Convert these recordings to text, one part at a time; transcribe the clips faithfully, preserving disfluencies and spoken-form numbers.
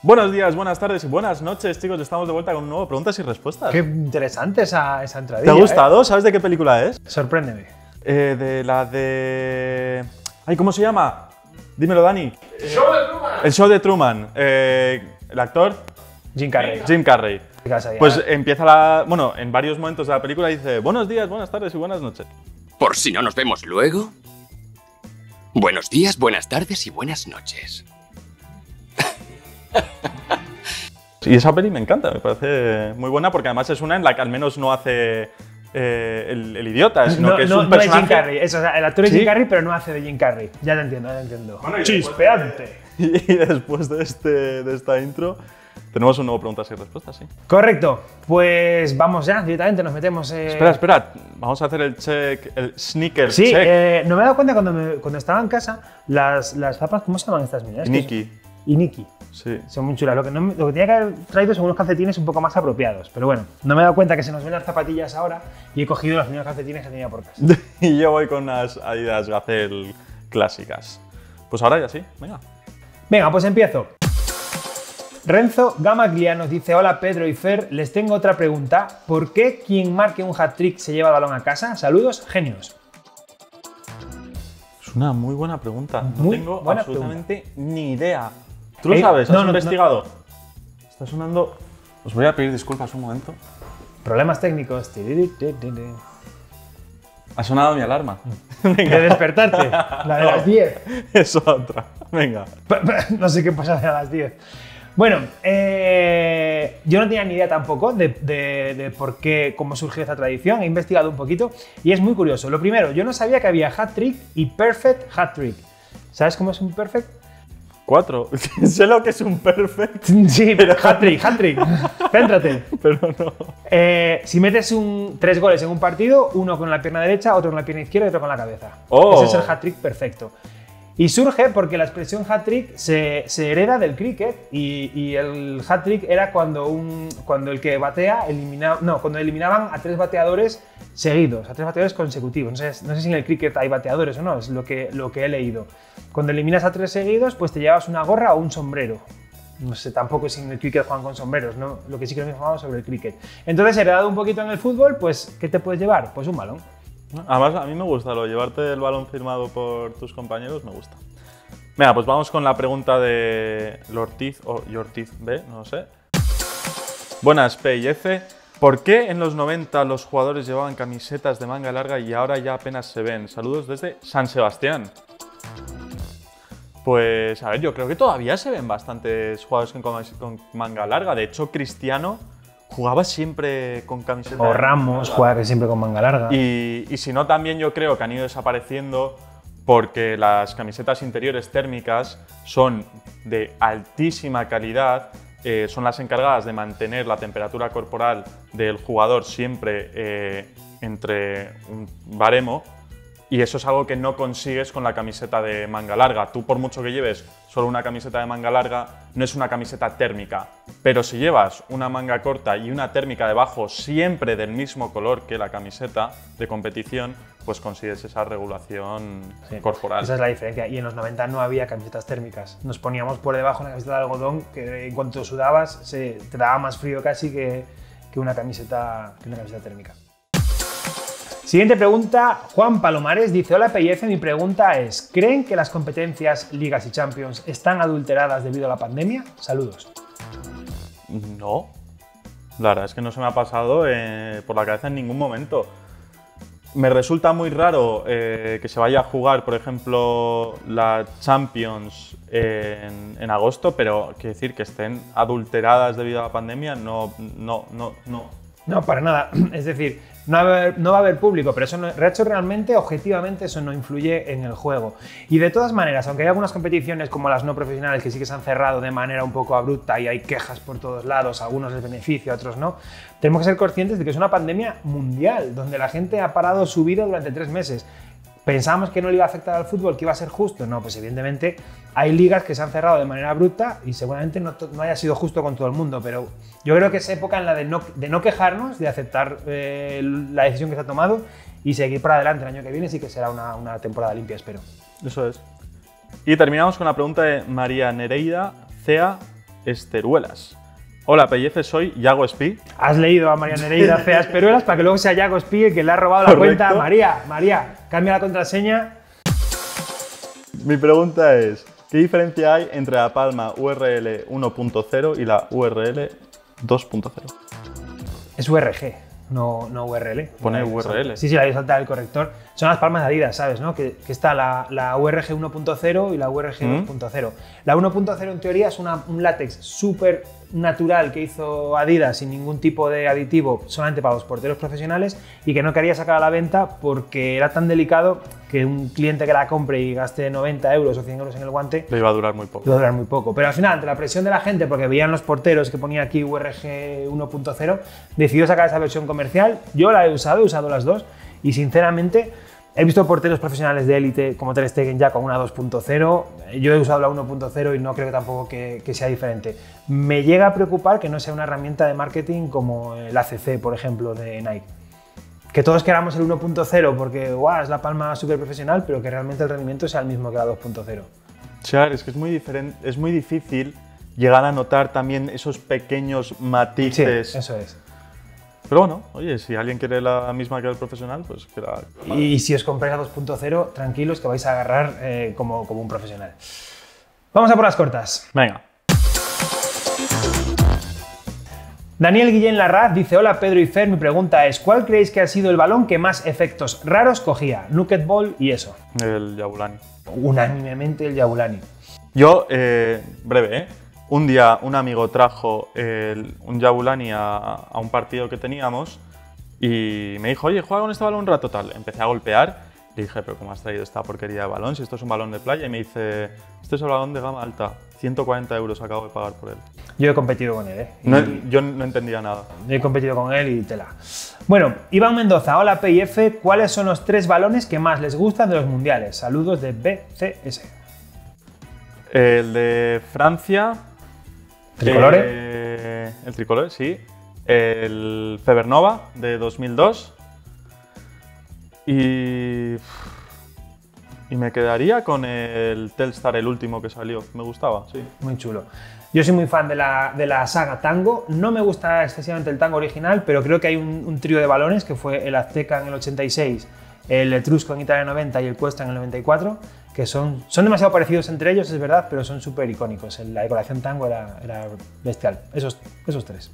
Buenos días, buenas tardes y buenas noches, chicos. Estamos de vuelta con un nuevo Preguntas y Respuestas. Qué interesante esa, esa entradilla. ¿Te ha gustado? ¿eh? ¿Sabes de qué película es? Sorpréndeme. Eh, de la de... Ay, ¿cómo se llama? Dímelo, Dani. El show de Truman. El show de Truman. Eh, ¿El actor? Jim Carrey. Jim Carrey. Pues Pues empieza la... Bueno, en varios momentos de la película dice buenos días, buenas tardes y buenas noches. Por si no nos vemos luego. Buenos días, buenas tardes y buenas noches. Y esa peli me encanta, me parece muy buena porque además es una en la que al menos no hace eh, el, el idiota, sino no, que es no, un no personaje... es Jim Carrey. Es, o sea, el actor es ¿Sí? Jim Carrey, pero no hace de Jim Carrey. Ya te entiendo, ya te entiendo. Bueno, y ¡Chispeante! Y después de, este, de esta intro tenemos un nuevo Preguntas y Respuestas, sí. Correcto. Pues vamos ya, directamente nos metemos... Eh... Espera, espera, vamos a hacer el check, el sneaker Sí, check. eh, no me he dado cuenta cuando, me, cuando estaba en casa, las, las zapas, ¿cómo se llaman estas mías? Nikki. Y Nikki. Sí. Son muy chulas. Lo que, no, lo que tenía que haber traído son unos calcetines un poco más apropiados. Pero bueno, no me he dado cuenta que se nos ven las zapatillas ahora y he cogido los primeros calcetines que tenía por casa. Y yo voy con unas Adidas Gazelle clásicas. Pues ahora ya sí, venga. Venga, pues empiezo. Renzo Gamaglia nos dice: hola Pedro y Fer, les tengo otra pregunta. ¿Por qué quien marque un hat-trick se lleva el balón a casa? Saludos, genios. Es una muy buena pregunta. No Muy tengo buena absolutamente ni idea. ¿Tú lo Eh, sabes? ¿Has no, no, investigado? Está sonando... Os voy a pedir disculpas un momento. Problemas técnicos. Ha sonado mi alarma. De despertarte, la de las diez. Es otra. Venga. No sé qué pasa a las diez. Bueno, eh, yo no tenía ni idea tampoco de, de, de por qué, cómo surgió esta tradición. He investigado un poquito y es muy curioso. Lo primero, yo no sabía que había hat-trick y perfect hat-trick. ¿Sabes cómo es un perfect? Cuatro. Sé lo que es un perfect. Sí, pero hat-trick, hat-trick. Céntrate. Pero no. Eh, si metes un, tres goles en un partido, uno con la pierna derecha, otro con la pierna izquierda y otro con la cabeza. Oh. Ese es el hat-trick perfecto. Y surge porque la expresión hat-trick se, se hereda del cricket y, y el hat-trick era cuando, un, cuando el que batea eliminaba, no, cuando eliminaban a tres bateadores seguidos, a tres bateadores consecutivos. No sé, no sé si en el cricket hay bateadores o no, es lo que, lo que he leído. Cuando eliminas a tres seguidos, pues te llevas una gorra o un sombrero. No sé, tampoco si en el cricket juegan con sombreros, ¿no? Lo que sí que nos informado sobre el cricket. Entonces, heredado un poquito en el fútbol, pues, ¿qué te puedes llevar? Pues un balón. Además, a mí me gusta lo llevarte el balón firmado por tus compañeros, me gusta. Venga, pues vamos con la pregunta de Lortiz o Yortiz B, no lo sé. Buenas, P y F. ¿Por qué en los noventa los jugadores llevaban camisetas de manga larga y ahora ya apenas se ven? Saludos desde San Sebastián. Pues, a ver, yo creo que todavía se ven bastantes jugadores con, con manga larga. De hecho, Cristiano jugaba siempre con camiseta. O Ramos juega siempre con manga larga. Y, y si no, también yo creo que han ido desapareciendo porque las camisetas interiores térmicas son de altísima calidad, eh, son las encargadas de mantener la temperatura corporal del jugador siempre eh, entre un baremo. Y eso es algo que no consigues con la camiseta de manga larga. Tú, por mucho que lleves solo una camiseta de manga larga, no es una camiseta térmica. Pero si llevas una manga corta y una térmica debajo, siempre del mismo color que la camiseta de competición, pues consigues esa regulación Sí, corporal. esa es la diferencia. Y en los noventa no había camisetas térmicas. Nos poníamos por debajo una camiseta de algodón que en cuanto sudabas se, te daba más frío casi que, que, una, camiseta, que una camiseta térmica. Siguiente pregunta, Juan Palomares dice: hola P y F, mi pregunta es, ¿creen que las competencias, ligas y champions están adulteradas debido a la pandemia? Saludos. No, la verdad es que no se me ha pasado eh, por la cabeza en ningún momento. Me resulta muy raro eh, que se vaya a jugar, por ejemplo, la Champions en, en agosto, pero quiero decir que estén adulteradas debido a la pandemia, no, no, no, no. No, para nada. Es decir, no va a haber, no va a haber público, pero eso no, de hecho, realmente, objetivamente, eso no influye en el juego. Y de todas maneras, aunque hay algunas competiciones como las no profesionales que sí que se han cerrado de manera un poco abrupta y hay quejas por todos lados, a algunos les beneficia, a otros no, tenemos que ser conscientes de que es una pandemia mundial, donde la gente ha parado su vida durante tres meses. ¿Pensábamos que no le iba a afectar al fútbol, que iba a ser justo? No, pues evidentemente hay ligas que se han cerrado de manera abrupta y seguramente no, no haya sido justo con todo el mundo, pero yo creo que es época en la de no, de no quejarnos, de aceptar eh, la decisión que se ha tomado y seguir para adelante. El año que viene sí que será una, una temporada limpia, espero. Eso es. Y terminamos con la pregunta de María Nereida Cea Esteruelas. Hola, P I F, soy Yago Espí. Has leído a María Nereida C. Asperuelas para que luego sea Yago Espí el que le ha robado la cuenta a María. María, cambia la contraseña. Mi pregunta es, ¿qué diferencia hay entre la Palma U R L uno punto cero y la U R L dos punto cero? Es U R G, no, no U R L. Pone Vale, U R L. Sí, sí, la habéis saltado el corrector. Son las palmas de Adidas, ¿sabes? ¿No? Que, que está la, la U R G uno punto cero y la U R G dos punto cero. Mm. La uno punto cero en teoría es una, un látex súper natural que hizo Adidas sin ningún tipo de aditivo, solamente para los porteros profesionales, y que no quería sacar a la venta porque era tan delicado que un cliente que la compre y gaste noventa euros o cien euros en el guante le iba a durar muy poco. Le iba a durar muy poco. Pero al final, ante la presión de la gente, porque veían los porteros que ponía aquí U R G uno punto cero, decidió sacar esa versión comercial. Yo la he usado, he usado las dos, y sinceramente he visto porteros profesionales de élite como Ter Stegen ya con una dos punto cero. Yo he usado la uno punto cero y no creo tampoco que, que sea diferente. Me llega a preocupar que no sea una herramienta de marketing como el A C C, por ejemplo, de Nike. Que todos queramos el uno punto cero porque guau, es la palma súper profesional, pero que realmente el rendimiento sea el mismo que la dos punto cero. Claro, es que es muy, diferente, es muy difícil llegar a notar también esos pequeños matices. Sí, eso es. Pero bueno, oye, si alguien quiere la misma que el profesional, pues que la... Y si os compráis a dos punto cero, tranquilos que vais a agarrar eh, como, como un profesional. Vamos a por las cortas. Venga. Daniel Guillén Larraz dice: hola Pedro y Fer, mi pregunta es ¿cuál creéis que ha sido el balón que más efectos raros cogía? Nugget Ball y eso. El Jabulani. Unánimemente el Jabulani. Yo, eh, breve, ¿eh? Un día un amigo trajo el, un Jabulani a, a un partido que teníamos y me dijo, oye, juega con este balón un rato tal. Empecé a golpear y dije, pero ¿cómo has traído esta porquería de balón? Si esto es un balón de playa. Y me dice, este es un balón de gama alta, ciento cuarenta euros acabo de pagar por él. Yo he competido con él, ¿eh? No, yo no entendía nada. Yo he competido con él y tela. Bueno, Iván Mendoza, hola P I F, ¿cuáles son los tres balones que más les gustan de los mundiales? Saludos de B C S. El de Francia. ¿Tricolore? Eh, el tricolore, sí. El Febernova de dos mil dos. Y... Y me quedaría con el Telstar, el último que salió. Me gustaba, sí. Muy chulo. Yo soy muy fan de la, de la saga Tango. No me gusta excesivamente el Tango original, pero creo que hay un, un trío de balones, que fue el Azteca en el ochenta y seis, el Etrusco en Italia noventa y el Cuesta en el noventa y cuatro, que son, son demasiado parecidos entre ellos, es verdad, pero son súper icónicos. La decoración Tango era, era bestial. Esos, esos tres.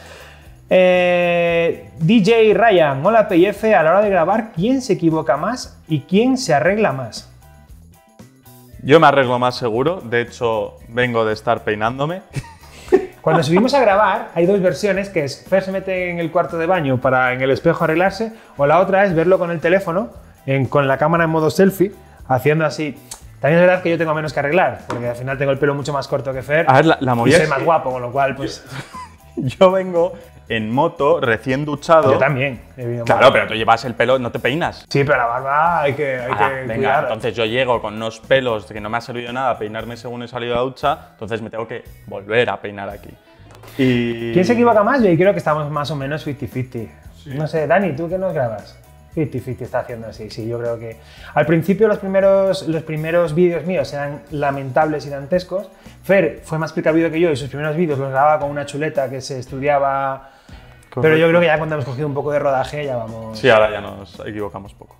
Eh, D J Ryan, hola P I F, a la hora de grabar, ¿quién se equivoca más y quién se arregla más? Yo me arreglo más seguro, de hecho vengo de estar peinándome. Cuando subimos a grabar hay dos versiones, que es Fer se mete en el cuarto de baño para en el espejo arreglarse, o la otra es verlo con el teléfono, en, con la cámara en modo selfie, haciendo así. También es verdad que yo tengo menos que arreglar, porque al final tengo el pelo mucho más corto que Fer. A ver, la, la y soy más guapo, con lo cual pues... Yo vengo en moto, recién duchado. Yo también. Claro, pero tú llevas el pelo, no te peinas. Sí, pero la barba hay que, hay ah, que venga, cuidar. Entonces yo llego con unos pelos que no me ha servido nada peinarme según he salido de la ducha, entonces me tengo que volver a peinar aquí. Y... ¿Quién se equivoca más? Yo creo que estamos más o menos cincuenta cincuenta. Sí. No sé, Dani, ¿tú qué nos grabas? cincuenta cincuenta está haciendo así, sí, yo creo que... Al principio los primeros, los primeros vídeos míos eran lamentables y dantescos. Fer fue más precavido que yo y sus primeros vídeos los grababa con una chuleta que se estudiaba... Correcto. Pero yo creo que ya cuando hemos cogido un poco de rodaje ya vamos... Sí, ahora ya nos equivocamos poco.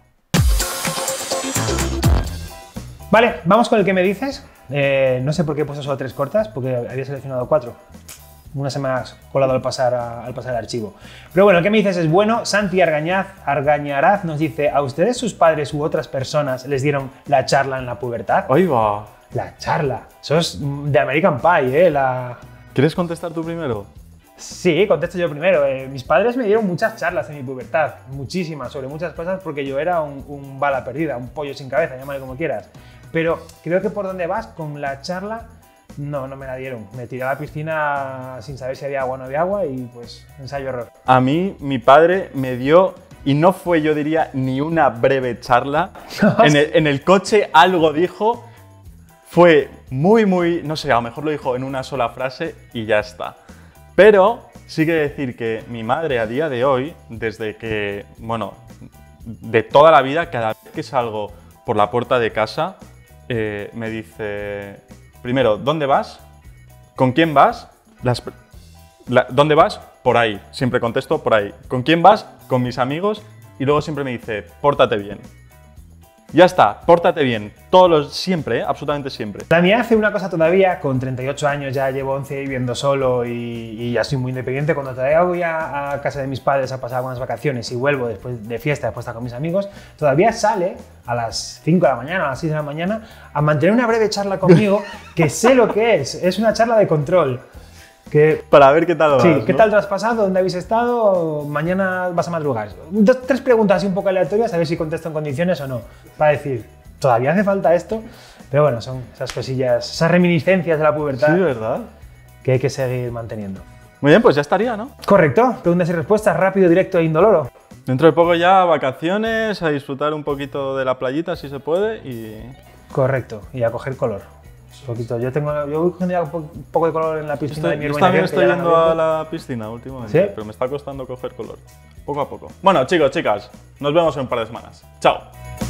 Vale, vamos con el que me dices. Eh, no sé por qué he puesto solo tres cortas, porque había seleccionado cuatro. Una se me ha colado al pasar, a, al pasar el archivo. Pero bueno, el que me dices es bueno. Santi Argañaz, Argañaraz nos dice: ¿a ustedes sus padres u otras personas les dieron la charla en la pubertad? ¡Ahí va! La charla. Eso es de American Pie, ¿eh? La... ¿Quieres contestar tú primero? Sí, contesto yo primero. Eh, mis padres me dieron muchas charlas en mi pubertad, muchísimas, sobre muchas cosas, porque yo era un, un bala perdida, un pollo sin cabeza, llámale como quieras. Pero creo que por donde vas con la charla, no, no me la dieron. Me tiré a la piscina sin saber si había agua o no había agua y pues ensayo error. A mí, mi padre me dio, y no fue, yo diría, ni una breve charla. en, el, en el coche algo dijo, fue muy, muy, no sé, a lo mejor lo dijo en una sola frase y ya está. Pero sí que decir que mi madre a día de hoy, desde que, bueno, de toda la vida, cada vez que salgo por la puerta de casa, eh, me dice, primero, ¿dónde vas? ¿con quién vas? Las, la, ¿Dónde vas? Por ahí. Siempre contesto por ahí. ¿Con quién vas? Con mis amigos. Y luego siempre me dice, pórtate bien. Ya está, pórtate bien. Todos los, siempre, ¿eh? Absolutamente siempre. La mía hace una cosa todavía, con treinta y ocho años ya llevo once viviendo solo y, y ya soy muy independiente. Cuando todavía voy a, a casa de mis padres a pasar algunas vacaciones y vuelvo después de fiesta, después de estar con mis amigos, todavía sale a las cinco de la mañana, a las seis de la mañana, a mantener una breve charla conmigo, que sé lo que es, es una charla de control. Que, Para ver qué tal vas, sí, ¿qué ¿no? tal te has pasado? ¿Dónde habéis estado? ¿Mañana vas a madrugar? Dos, tres preguntas así un poco aleatorias, a ver si contesto en condiciones o no. Para decir, ¿todavía hace falta esto? Pero bueno, son esas cosillas, esas reminiscencias de la pubertad Sí, ¿verdad? que hay que seguir manteniendo. Muy bien, pues ya estaría, ¿no? Correcto, preguntas y respuestas, rápido, directo e indoloro. Dentro de poco ya vacaciones, a disfrutar un poquito de la playita si se puede y... Correcto, y a coger color. Un poquito. Yo, tengo, yo voy cogiendo ya un, po un poco de color en la piscina Estoy, de mi yo urbanización, también que estoy ya la han yendo a abierto. la piscina últimamente, ¿Sí? pero me está costando coger color. Poco a poco. Bueno, chicos, chicas, nos vemos en un par de semanas. Chao.